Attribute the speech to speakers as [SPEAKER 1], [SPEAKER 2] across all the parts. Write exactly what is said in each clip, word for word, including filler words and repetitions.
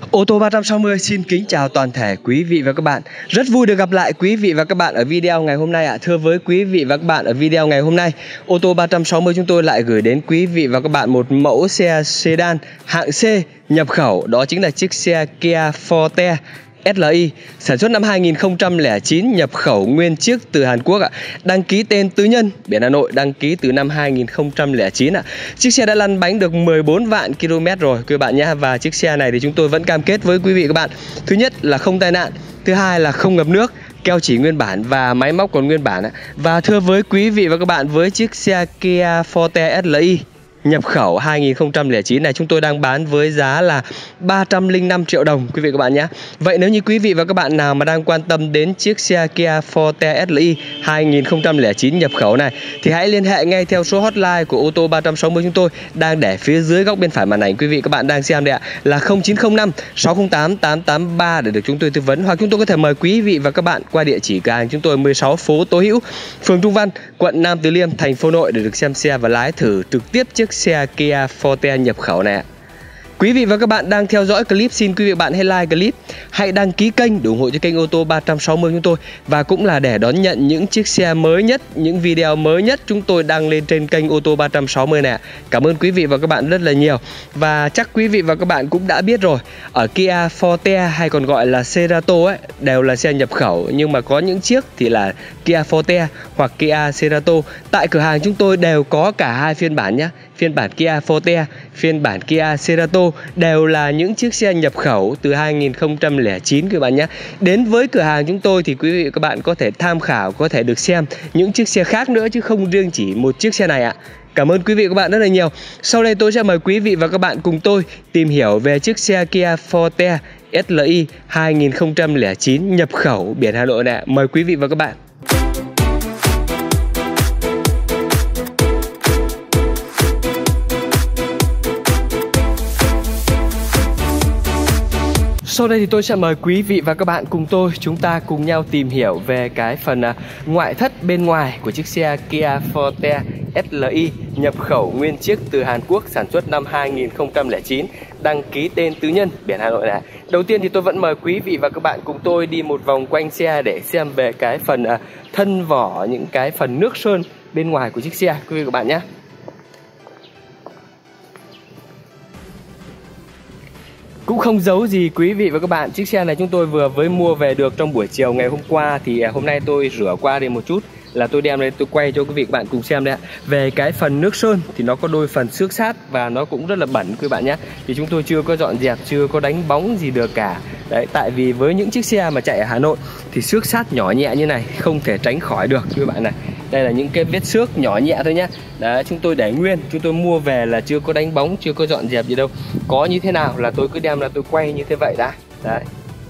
[SPEAKER 1] Ô tô ba trăm sáu mươi xin kính chào toàn thể quý vị và các bạn. Rất vui được gặp lại quý vị và các bạn ở video ngày hôm nay ạ. À. Thưa với quý vị và các bạn, ở video ngày hôm nay, ô tô ba trăm sáu mươi chúng tôi lại gửi đến quý vị và các bạn một mẫu xe sedan hạng C nhập khẩu. Đó chính là chiếc xe Kia Forte ét lờ i sản xuất năm hai nghìn không trăm lẻ chín, nhập khẩu nguyên chiếc từ Hàn Quốc ạ. Đăng ký tên tư nhân, biển Hà Nội, đăng ký từ năm hai nghìn không trăm lẻ chín ạ. Chiếc xe đã lăn bánh được mười bốn vạn ki lô mét rồi quý bạn nhé. Và chiếc xe này thì chúng tôi vẫn cam kết với quý vị các bạn. Thứ nhất là không tai nạn, thứ hai là không ngập nước, keo chỉ nguyên bản và máy móc còn nguyên bản ạ. Và thưa với quý vị và các bạn, với chiếc xe Kia Forte ét lờ i nhập khẩu hai nghìn không trăm lẻ chín này chúng tôi đang bán với giá là ba trăm lẻ năm triệu đồng quý vị các bạn nhé. Vậy nếu như quý vị và các bạn nào mà đang quan tâm đến chiếc xe Kia Forte ét lờ i hai nghìn không trăm lẻ chín nhập khẩu này thì hãy liên hệ ngay theo số hotline của ô tô ba trăm sáu mươi chúng tôi đang để phía dưới góc bên phải màn ảnh quý vị các bạn đang xem đây ạ, là không chín không năm sáu không tám tám tám ba để được chúng tôi tư vấn, hoặc chúng tôi có thể mời quý vị và các bạn qua địa chỉ cửa hàng chúng tôi mười sáu phố Tố Hữu, phường Trung Văn, quận Nam Từ Liêm, thành phố Nội để được xem xe và lái thử trực tiếp chiếc xe Kia Forte nhập khẩu này. Quý vị và các bạn đang theo dõi clip, xin quý vị và bạn hãy like clip, hãy đăng ký kênh để ủng hộ cho kênh ô tô ba trăm sáu mươi chúng tôi, và cũng là để đón nhận những chiếc xe mới nhất, những video mới nhất chúng tôi đăng lên trên kênh ô tô ba trăm sáu mươi này. Cảm ơn quý vị và các bạn rất là nhiều. Và chắc quý vị và các bạn cũng đã biết rồi, ở Kia Forte hay còn gọi là Cerato ấy đều là xe nhập khẩu, nhưng mà có những chiếc thì là Kia Forte hoặc Kia Cerato. Tại cửa hàng chúng tôi đều có cả hai phiên bản nhé. Phiên bản Kia Forte, phiên bản Kia Cerato đều là những chiếc xe nhập khẩu từ hai nghìn không trăm lẻ chín các bạn nhé. Đến với cửa hàng chúng tôi thì quý vị và các bạn có thể tham khảo, có thể được xem những chiếc xe khác nữa chứ không riêng chỉ một chiếc xe này ạ. Cảm ơn quý vị và các bạn rất là nhiều. Sau đây tôi sẽ mời quý vị và các bạn cùng tôi tìm hiểu về chiếc xe Kia Forte ét lờ i hai nghìn không trăm lẻ chín nhập khẩu biển Hà Nội này. Mời quý vị và các bạn. Sau đây thì tôi sẽ mời quý vị và các bạn cùng tôi, chúng ta cùng nhau tìm hiểu về cái phần uh, ngoại thất bên ngoài của chiếc xe Kia Forte ét lờ i nhập khẩu nguyên chiếc từ Hàn Quốc, sản xuất năm hai nghìn không trăm lẻ chín, đăng ký tên tư nhân, biển Hà Nội này. Đầu tiên thì tôi vẫn mời quý vị và các bạn cùng tôi đi một vòng quanh xe để xem về cái phần uh, thân vỏ, những cái phần nước sơn bên ngoài của chiếc xe quý vị và các bạn nhé. Cũng không giấu gì quý vị và các bạn, chiếc xe này chúng tôi vừa mới mua về được trong buổi chiều ngày hôm qua. Thì hôm nay tôi rửa qua đi một chút là tôi đem lên tôi quay cho quý vị và các bạn cùng xem đấy ạ. Về cái phần nước sơn thì nó có đôi phần xước sát và nó cũng rất là bẩn quý bạn nhé. Thì chúng tôi chưa có dọn dẹp, chưa có đánh bóng gì được cả. Đấy, tại vì với những chiếc xe mà chạy ở Hà Nội thì xước sát nhỏ nhẹ như này không thể tránh khỏi được quý bạn này. Đây là những cái vết xước nhỏ nhẹ thôi nhá. Đấy, chúng tôi để nguyên, chúng tôi mua về là chưa có đánh bóng, chưa có dọn dẹp gì đâu. Có như thế nào là tôi cứ đem ra tôi quay như thế vậy đã. Đấy,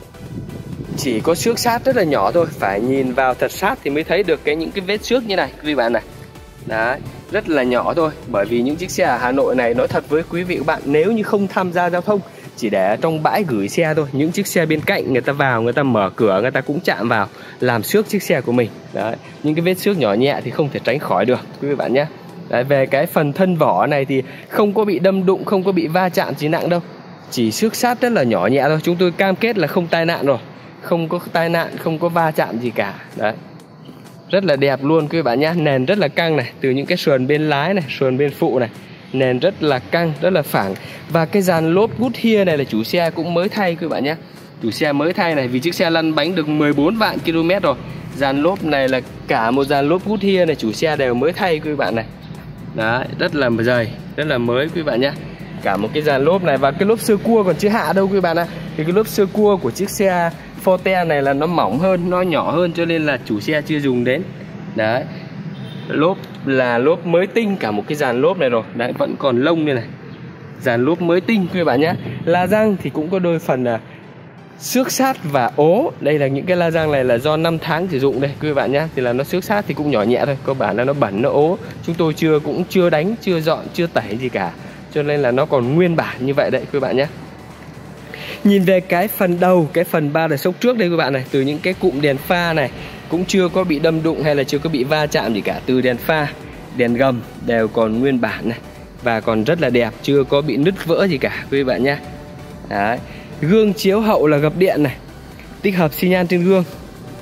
[SPEAKER 1] chỉ có xước sát rất là nhỏ thôi, phải nhìn vào thật sát thì mới thấy được cái những cái vết xước như này quý bạn này. Đấy, rất là nhỏ thôi. Bởi vì những chiếc xe ở Hà Nội này, nói thật với quý vị và các bạn, nếu như không tham gia giao thông, chỉ để trong bãi gửi xe thôi, những chiếc xe bên cạnh người ta vào, người ta mở cửa, người ta cũng chạm vào làm xước chiếc xe của mình. Đấy, những cái vết xước nhỏ nhẹ thì không thể tránh khỏi được quý vị bạn nhé. Đấy, về cái phần thân vỏ này thì không có bị đâm đụng, không có bị va chạm gì nặng đâu, chỉ xước sát rất là nhỏ nhẹ thôi. Chúng tôi cam kết là không tai nạn rồi, không có tai nạn, không có va chạm gì cả. Đấy, rất là đẹp luôn quý bạn nhé. Nền rất là căng này, từ những cái sườn bên lái này, sườn bên phụ này, nền rất là căng, rất là phẳng. Và cái dàn lốp Goodyear này là chủ xe cũng mới thay quý bạn nhé. Chủ xe mới thay này, vì chiếc xe lăn bánh được mười bốn vạn ki lô mét rồi. Dàn lốp này là cả một dàn lốp Goodyear này, chủ xe đều mới thay quý bạn này. Đấy, rất là dày, rất là mới quý bạn nhé. Cả một cái dàn lốp này, và cái lốp sơ cua còn chưa hạ đâu quý bạn ạ. Thì cái lốp sơ cua của chiếc xe Forte này là nó mỏng hơn, nó nhỏ hơn, cho nên là chủ xe chưa dùng đến. Đấy, lốp là lốp mới tinh, cả một cái dàn lốp này rồi. Đấy, vẫn còn lông như này, dàn lốp mới tinh quý bạn nhé. La răng thì cũng có đôi phần là xước sát và ố. Đây là những cái la răng này là do năm tháng sử dụng đây quý bạn nhé. Thì là nó xước sát thì cũng nhỏ nhẹ thôi, cơ bản là nó bẩn, nó ố. Chúng tôi chưa cũng chưa đánh, chưa dọn, chưa tẩy gì cả, cho nên là nó còn nguyên bản như vậy đấy quý bạn nhé. Nhìn về cái phần đầu, cái phần ba đợt sốc trước đây quý bạn này, từ những cái cụm đèn pha này cũng chưa có bị đâm đụng hay là chưa có bị va chạm gì cả. Từ đèn pha, đèn gầm đều còn nguyên bản này và còn rất là đẹp, chưa có bị nứt vỡ gì cả quý bạn nhé. Đấy. Gương chiếu hậu là gập điện này, tích hợp xi nhan trên gương.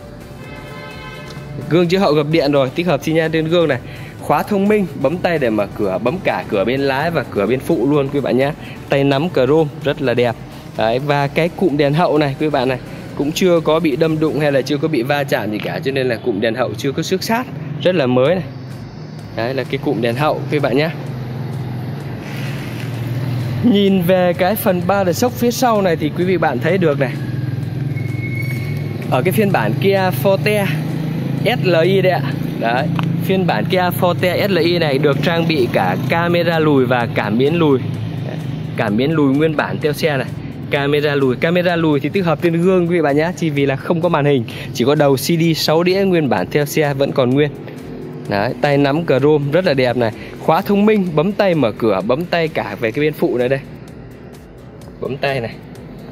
[SPEAKER 1] Gương chiếu hậu gập điện rồi, tích hợp xi nhan trên gương này. Khóa thông minh, bấm tay để mở cửa, bấm cả cửa bên lái và cửa bên phụ luôn quý bạn nhé. Tay nắm chrome rất là đẹp. Đấy, và cái cụm đèn hậu này quý bạn này cũng chưa có bị đâm đụng hay là chưa có bị va chạm gì cả, cho nên là cụm đèn hậu chưa có xước sát, rất là mới này. Đấy là cái cụm đèn hậu quý bạn nhé. Nhìn về cái phần ba đợt sốc phía sau này thì quý vị bạn thấy được này, ở cái phiên bản Kia Forte ét lờ i đấy ạ. Đấy, phiên bản Kia Forte ét lờ i này được trang bị cả camera lùi và cảm biến lùi. Cảm biến lùi nguyên bản theo xe này. Camera lùi, camera lùi thì tích hợp trên gương quý vị bạn nhé, chỉ vì là không có màn hình, chỉ có đầu xê đê sáu đĩa nguyên bản theo xe vẫn còn nguyên. Đấy, tay nắm chrome rất là đẹp này. Khóa thông minh, bấm tay mở cửa, bấm tay cả về cái bên phụ này đây. Bấm tay này.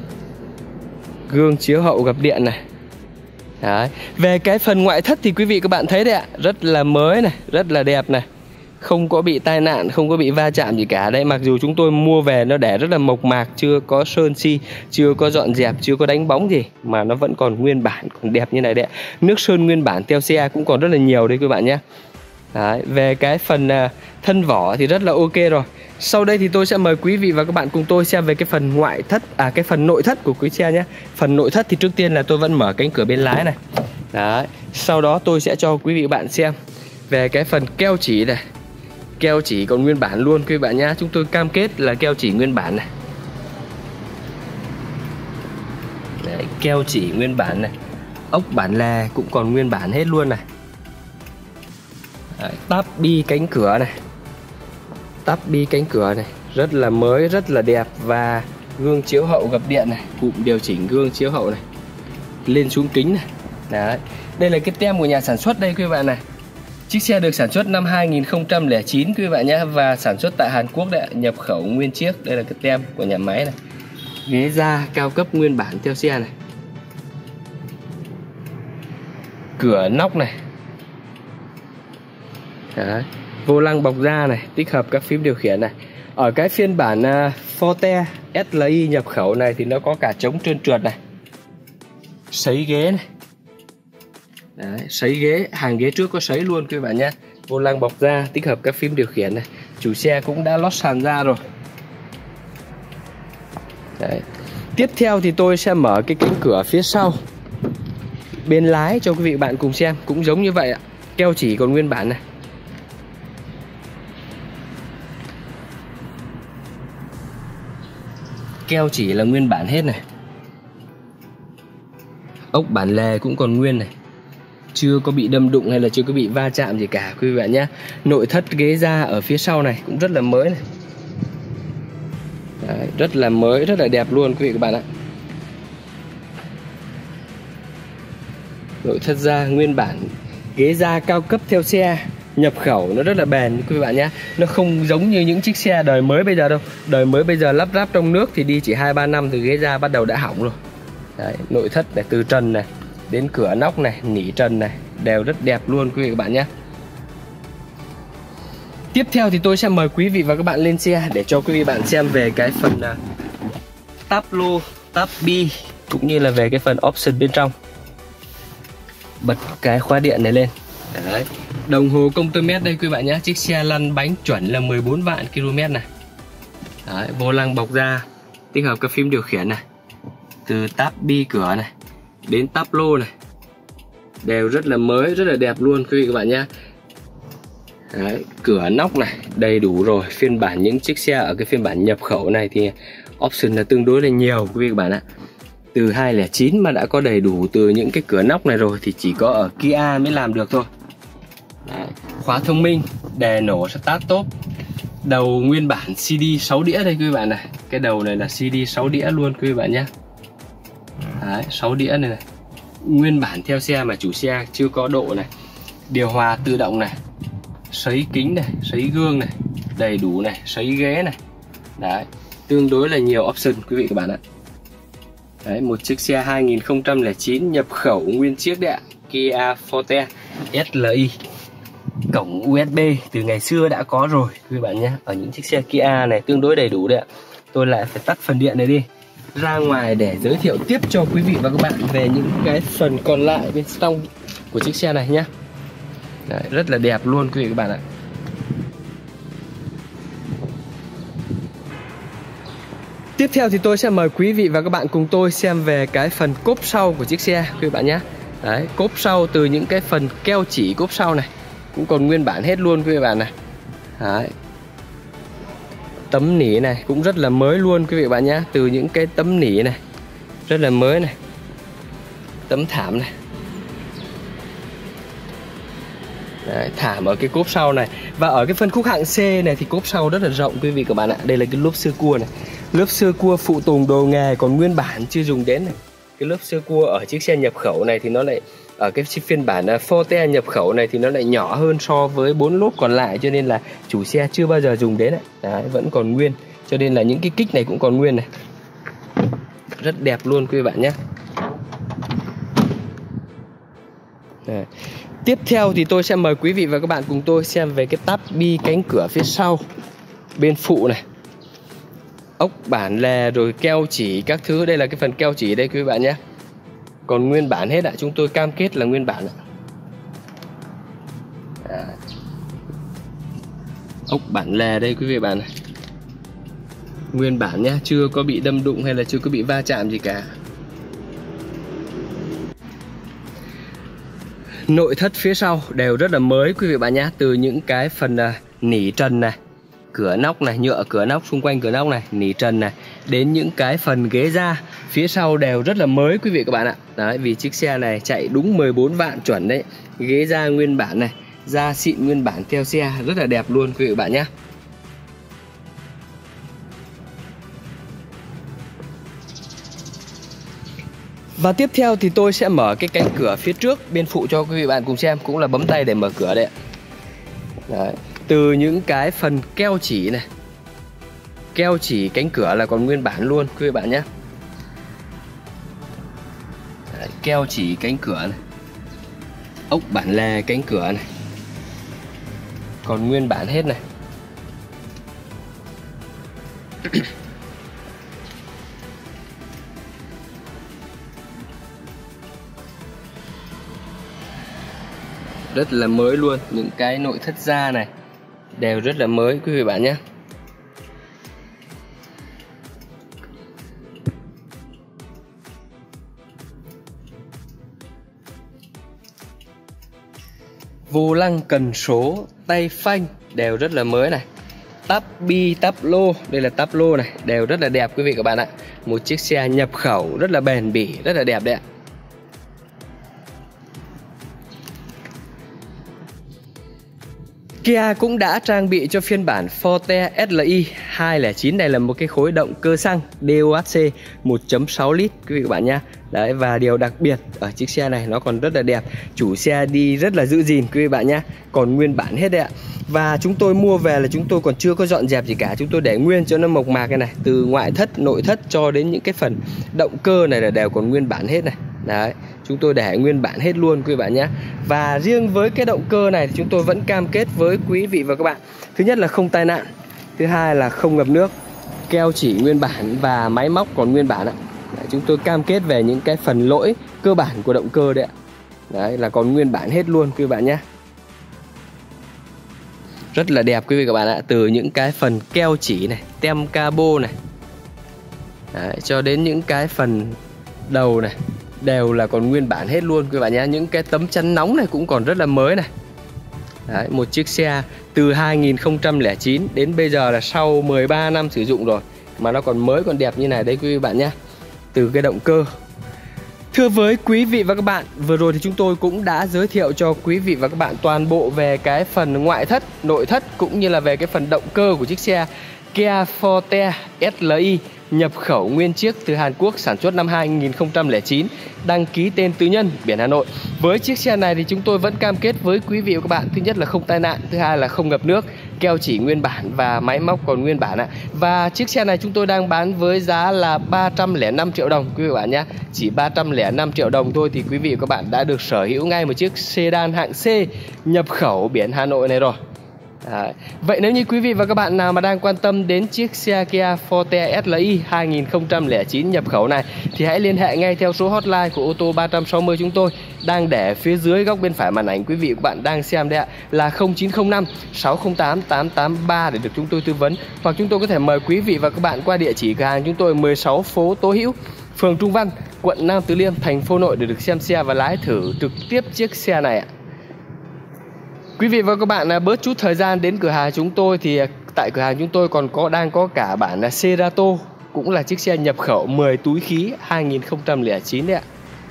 [SPEAKER 1] Gương chiếu hậu gập điện này. Đấy. Về cái phần ngoại thất thì quý vị các bạn thấy đấy ạ, rất là mới này, rất là đẹp này. Không có bị tai nạn, không có bị va chạm gì cả. Đây, mặc dù chúng tôi mua về nó để rất là mộc mạc, chưa có sơn xi, chưa có dọn dẹp, chưa có đánh bóng gì, mà nó vẫn còn nguyên bản, còn đẹp như này đấy. Nước sơn nguyên bản theo xe cũng còn rất là nhiều đấy các bạn nhé. Đấy, về cái phần uh, thân vỏ thì rất là ok rồi. Sau đây thì tôi sẽ mời quý vị và các bạn cùng tôi xem về cái phần ngoại thất, à cái phần nội thất của quý xe nhé. Phần nội thất thì trước tiên là tôi vẫn mở cánh cửa bên lái này. Đấy, sau đó tôi sẽ cho quý vị và bạn xem về cái phần keo chỉ này. Keo chỉ còn nguyên bản luôn quý vị bạn nhé. Chúng tôi cam kết là keo chỉ nguyên bản này. Đấy, keo chỉ nguyên bản này. Ốc bản lề cũng còn nguyên bản hết luôn này. Đấy, táp bi cánh cửa này. Táp bi cánh cửa này rất là mới, rất là đẹp. Và gương chiếu hậu gập điện này, cụm điều chỉnh gương chiếu hậu này, lên xuống kính này. Đấy, đây là cái tem của nhà sản xuất đây quý vị bạn này. Chiếc xe được sản xuất năm hai nghìn không trăm lẻ chín quý vị bạn nhé, và sản xuất tại Hàn Quốc đấy, nhập khẩu nguyên chiếc. Đây là cái tem của nhà máy này. Ghế da cao cấp nguyên bản theo xe này. Cửa nóc này. Đấy. Vô lăng bọc da này, tích hợp các phím điều khiển này. Ở cái phiên bản uh, Forte ét lờ i nhập khẩu này thì nó có cả chống trơn trượt này. Sấy ghế này. Đấy, sấy ghế, hàng ghế trước có sấy luôn quý bạn nhé. Vô lăng bọc da, tích hợp các phím điều khiển này. Chủ xe cũng đã lót sàn da rồi. Đấy. Tiếp theo thì tôi sẽ mở cái cánh cửa phía sau bên lái cho quý vị bạn cùng xem. Cũng giống như vậy ạ. Keo chỉ còn nguyên bản này. Keo chỉ là nguyên bản hết này. Ốc bản lề cũng còn nguyên này, chưa có bị đâm đụng hay là chưa có bị va chạm gì cả quý vị bạn nhé. Nội thất ghế da ở phía sau này cũng rất là mới này. Đấy, rất là mới, rất là đẹp luôn quý vị các bạn ạ. Nội thất da nguyên bản, ghế da cao cấp theo xe, nhập khẩu, nó rất là bền quý vị bạn nhé. Nó không giống như những chiếc xe đời mới bây giờ đâu. Đời mới bây giờ lắp ráp trong nước thì đi chỉ hai ba năm thì ghế da bắt đầu đã hỏng rồi. Đấy, nội thất này, từ trần này đến cửa nóc này, nỉ trần này đều rất đẹp luôn quý vị các bạn nhé. Tiếp theo thì tôi sẽ mời quý vị và các bạn lên xe để cho quý vị bạn xem về cái phần uh, táp lô, táp bi cũng như là về cái phần option bên trong. Bật cái khóa điện này lên. Đấy. Đồng hồ công tơ mét đây quý bạn nhé. Chiếc xe lăn bánh chuẩn là mười bốn vạn ki lô mét này. Đấy, vô lăng bọc da, tích hợp các phím điều khiển này. Từ táp bi cửa này đến táp lô này đều rất là mới, rất là đẹp luôn quý vị các bạn nhé. Đấy, cửa nóc này đầy đủ rồi. Phiên bản những chiếc xe ở cái phiên bản nhập khẩu này thì option là tương đối là nhiều quý vị các bạn ạ. Từ hai không không chín mà đã có đầy đủ từ những cái cửa nóc này rồi thì chỉ có ở Kia mới làm được thôi. Đấy, khóa thông minh, đèn nổ start top, đầu nguyên bản xê đê sáu đĩa đây quý vị bạn này. Cái đầu này là xê đê sáu đĩa luôn quý vị bạn nhé. Đấy, sáu đĩa này này, nguyên bản theo xe mà chủ xe chưa có độ này. Điều hòa tự động này, sấy kính này, sấy gương này, đầy đủ này, sấy ghế này. Đấy, tương đối là nhiều option quý vị các bạn ạ. Đấy, một chiếc xe hai nghìn không trăm lẻ chín nhập khẩu nguyên chiếc đấy ạ. Kia Forte ét lờ i. Cổng u ét bê từ ngày xưa đã có rồi quý vị bạn nhé. Ở những chiếc xe Kia này tương đối đầy đủ đấy ạ. Tôi lại phải tắt phần điện này đi. ra ngoài để giới thiệu tiếp cho quý vị và các bạn về những cái phần còn lại bên trong của chiếc xe này nhé. Đấy, rất là đẹp luôn quý vị và các bạn ạ. Tiếp theo thì tôi sẽ mời quý vị và các bạn cùng tôi xem về cái phần cốp sau của chiếc xe quý vị bạn nhé. Đấy, cốp sau từ những cái phần keo chỉ cốp sau này cũng còn nguyên bản hết luôn quý vị bạn này. Đấy. Tấm nỉ này cũng rất là mới luôn quý vị bạn nhé. Từ những cái tấm nỉ này rất là mới này. Tấm thảm này. Đấy, thảm ở cái cốp sau này. Và ở cái phân khúc hạng C này thì cốp sau rất là rộng quý vị các bạn ạ. Đây là cái lốp sơ cua này. Lớp sơ cua phụ tùng đồ nghề còn nguyên bản chưa dùng đến này. Cái lớp sơ cua ở chiếc xe nhập khẩu này thì nó lại ở cái phiên bản Forte nhập khẩu này thì nó lại nhỏ hơn so với bốn lốp còn lại, cho nên là chủ xe chưa bao giờ dùng đến. Đấy, vẫn còn nguyên, cho nên là những cái kích này cũng còn nguyên này. Rất đẹp luôn quý vị bạn nhé. Đấy. Tiếp theo thì tôi sẽ mời quý vị và các bạn cùng tôi xem về cái táp bi cánh cửa phía sau bên phụ này. Ốc bản lề rồi keo chỉ các thứ. Đây là cái phần keo chỉ đây quý vị bạn nhé. Còn nguyên bản hết ạ. Chúng tôi cam kết là nguyên bản ạ. À. Ốc bản lề đây quý vị bạn này. Nguyên bản nhé. Chưa có bị đâm đụng hay là chưa có bị va chạm gì cả. Nội thất phía sau đều rất là mới quý vị bạn nhé. Từ những cái phần uh, nỉ trần này, cửa nóc này, nhựa cửa nóc xung quanh cửa nóc này, nỉ trần này, đến những cái phần ghế da phía sau đều rất là mới quý vị các bạn ạ. Đấy, vì chiếc xe này chạy đúng mười bốn vạn chuẩn đấy. Ghế da nguyên bản này, da xịn nguyên bản theo xe, rất là đẹp luôn quý vị các bạn nhé. Và tiếp theo thì tôi sẽ mở cái cánh cửa phía trước bên phụ cho quý vị bạn cùng xem. Cũng là bấm tay để mở cửa đấy ạ. Đấy. Từ những cái phần keo chỉ này, keo chỉ cánh cửa là còn nguyên bản luôn quý vị bạn nhé. Đấy, keo chỉ cánh cửa này, ốc bản lề cánh cửa này còn nguyên bản hết này. Rất là mới luôn. Những cái nội thất da này đều rất là mới quý vị bạn nhé. Vô lăng cần số, tay phanh đều rất là mới này. Táp bi, táp lô, đây là táp lô này, đều rất là đẹp quý vị các bạn ạ. Một chiếc xe nhập khẩu rất là bền bỉ, rất là đẹp đấy ạ. Kia cũng đã trang bị cho phiên bản Forte ét lờ i hai không chín này là một cái khối động cơ xăng đê ô hát xê một phẩy sáu lít quý vị các bạn nhé. Đấy, và điều đặc biệt ở chiếc xe này nó còn rất là đẹp. Chủ xe đi rất là giữ gìn quý vị bạn nhé. Còn nguyên bản hết đấy ạ. Và chúng tôi mua về là chúng tôi còn chưa có dọn dẹp gì cả. Chúng tôi để nguyên cho nó mộc mạc cái này. Từ ngoại thất, nội thất cho đến những cái phần động cơ này là đều còn nguyên bản hết này. Đấy, chúng tôi để nguyên bản hết luôn quý vị bạn nhé. Và riêng với cái động cơ này thì chúng tôi vẫn cam kết với quý vị và các bạn. Thứ nhất là không tai nạn, thứ hai là không ngập nước, keo chỉ nguyên bản và máy móc còn nguyên bản ạ. Đấy, chúng tôi cam kết về những cái phần lỗi cơ bản của động cơ đấy ạ. Đấy, là còn nguyên bản hết luôn quý vị bạn nhé. Rất là đẹp quý vị các bạn ạ. Từ những cái phần keo chỉ này, tem cabo này, đấy, cho đến những cái phần đầu này đều là còn nguyên bản hết luôn quý vị bạn nhé. Những cái tấm chắn nóng này cũng còn rất là mới này. Đấy, một chiếc xe từ hai nghìn không trăm lẻ chín đến bây giờ là sau mười ba năm sử dụng rồi mà nó còn mới còn đẹp như này đấy quý vị bạn nhé. Từ cái động cơ. Thưa với quý vị và các bạn, vừa rồi thì chúng tôi cũng đã giới thiệu cho quý vị và các bạn toàn bộ về cái phần ngoại thất, nội thất cũng như là về cái phần động cơ của chiếc xe Kia Forte ét lờ i nhập khẩu nguyên chiếc từ Hàn Quốc, sản xuất năm hai nghìn không trăm lẻ chín, đăng ký tên tư nhân, biển Hà Nội. Với chiếc xe này thì chúng tôi vẫn cam kết với quý vị và các bạn, thứ nhất là không tai nạn, thứ hai là không ngập nước, keo chỉ nguyên bản và máy móc còn nguyên bản ạ. Và chiếc xe này chúng tôi đang bán với giá là ba trăm lẻ năm triệu đồng quý vị và các bạn nhé. Chỉ ba trăm lẻ năm triệu đồng thôi thì quý vị và các bạn đã được sở hữu ngay một chiếc sedan hạng C nhập khẩu biển Hà Nội này rồi. À, vậy nếu như quý vị và các bạn nào mà đang quan tâm đến chiếc xe Kia Forte ét lờ i hai nghìn không trăm lẻ chín nhập khẩu này thì hãy liên hệ ngay theo số hotline của ô tô ba trăm sáu mươi chúng tôi đang để phía dưới góc bên phải màn ảnh quý vị và các bạn đang xem đây ạ, là không chín không năm sáu không tám tám tám ba để được chúng tôi tư vấn, hoặc chúng tôi có thể mời quý vị và các bạn qua địa chỉ cửa hàng chúng tôi mười sáu phố Tố Hữu, phường Trung Văn, quận Nam Từ Liêm, thành phố Hà Nội để được xem xe và lái thử trực tiếp chiếc xe này ạ. Quý vị và các bạn bớt chút thời gian đến cửa hàng chúng tôi thì tại cửa hàng chúng tôi còn có đang có cả bản là Cerato, cũng là chiếc xe nhập khẩu mười túi khí hai nghìn không trăm lẻ chín đấy ạ.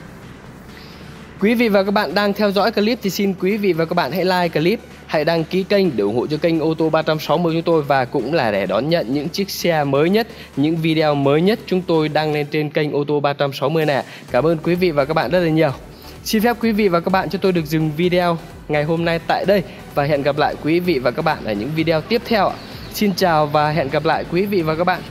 [SPEAKER 1] Quý vị và các bạn đang theo dõi clip thì xin quý vị và các bạn hãy like clip, hãy đăng ký kênh để ủng hộ cho kênh ô tô ba trăm sáu mươi chúng tôi, và cũng là để đón nhận những chiếc xe mới nhất, những video mới nhất chúng tôi đăng lên trên kênh ô tô ba trăm sáu mươi này. Cảm ơn quý vị và các bạn rất là nhiều. Xin phép quý vị và các bạn cho tôi được dừng video ngày hôm nay tại đây và hẹn gặp lại quý vị và các bạn ở những video tiếp theo. Xin chào và hẹn gặp lại quý vị và các bạn.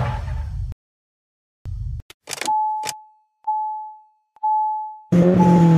[SPEAKER 2] Mm-hmm.